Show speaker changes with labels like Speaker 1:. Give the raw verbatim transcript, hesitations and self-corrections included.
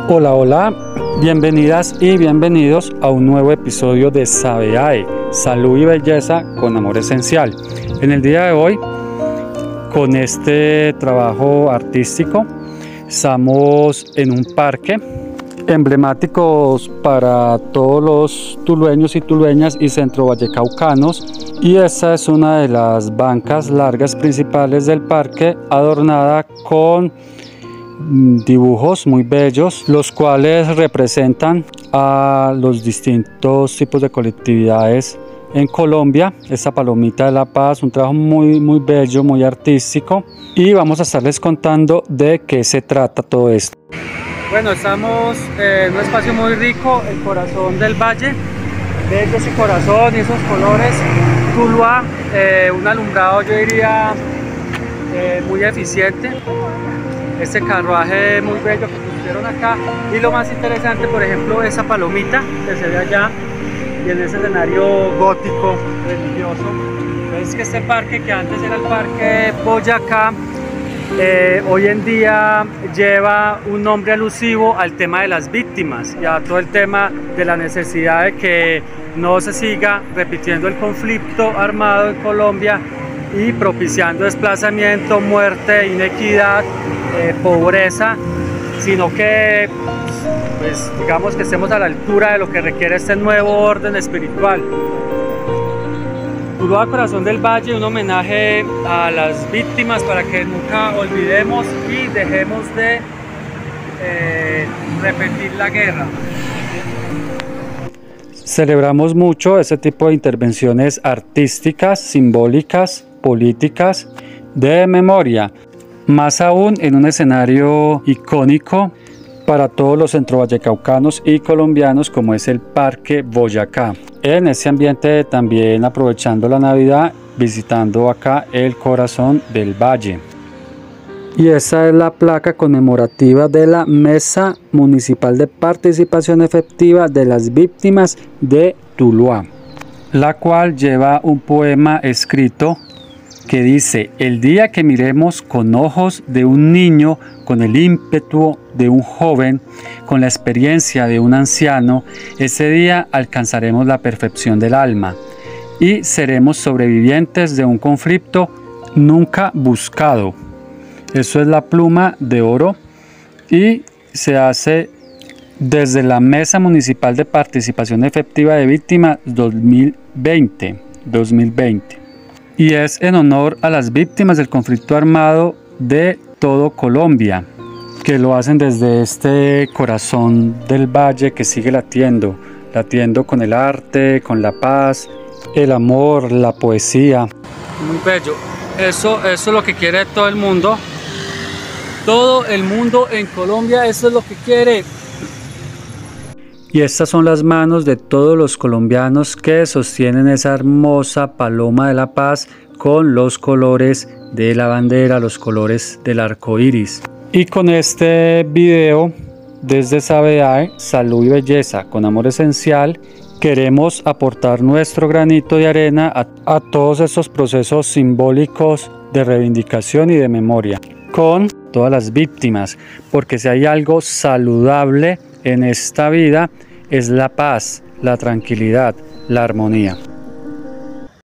Speaker 1: Hola, hola, bienvenidas y bienvenidos a un nuevo episodio de SABEAE, Salud y Belleza con Amor Esencial. En el día de hoy, con este trabajo artístico, estamos en un parque emblemáticos para todos los tulueños y tulueñas y centrovallecaucanos, y esta es una de las bancas largas principales del parque, adornada con dibujos muy bellos, los cuales representan a los distintos tipos de colectividades en Colombia. Esta palomita de la paz, un trabajo muy muy bello, muy artístico, y vamos a estarles contando de qué se trata todo esto. Bueno, estamos en un espacio muy rico, el corazón del valle, bello ese corazón y esos colores, Tuluá, eh, un alumbrado yo diría eh, muy eficiente. Este carruaje muy bello que pusieron acá, y lo más interesante, por ejemplo, esa palomita que se ve allá y en ese escenario gótico religioso. Es que este parque, que antes era el Parque Boyacá, eh, hoy en día lleva un nombre alusivo al tema de las víctimas y a todo el tema de la necesidad de que no se siga repitiendo el conflicto armado en Colombia y propiciando desplazamiento, muerte, inequidad, eh, pobreza, sino que pues digamos que estemos a la altura de lo que requiere este nuevo orden espiritual. Tuluá, Corazón del Valle, un homenaje a las víctimas para que nunca olvidemos y dejemos de eh, repetir la guerra. Celebramos mucho ese tipo de intervenciones artísticas, simbólicas, políticas, de memoria, más aún en un escenario icónico para todos los centrovallecaucanos y colombianos como es el Parque Boyacá. En ese ambiente, también aprovechando la Navidad, visitando acá el corazón del valle. Y esa es la placa conmemorativa de la Mesa Municipal de Participación Efectiva de las Víctimas de Tuluá, la cual lleva un poema escrito que dice: el día que miremos con ojos de un niño, con el ímpetu de un joven, con la experiencia de un anciano, ese día alcanzaremos la perfección del alma y seremos sobrevivientes de un conflicto nunca buscado. Eso es la pluma de oro, y se hace desde la Mesa Municipal de Participación Efectiva de Víctimas dos mil veinte. Y es en honor a las víctimas del conflicto armado de todo Colombia, que lo hacen desde este corazón del valle que sigue latiendo, latiendo con el arte, con la paz, el amor, la poesía. Muy bello. Eso, eso es lo que quiere todo el mundo. Todo el mundo en Colombia, eso es lo que quiere. Y estas son las manos de todos los colombianos que sostienen esa hermosa paloma de la paz con los colores de la bandera, los colores del arco iris. Y con este video, desde SABEAE, Salud y Belleza con Amor Esencial, queremos aportar nuestro granito de arena a, a todos estos procesos simbólicos de reivindicación y de memoria, con todas las víctimas, porque si hay algo saludable en esta vida, es la paz, la tranquilidad, la armonía.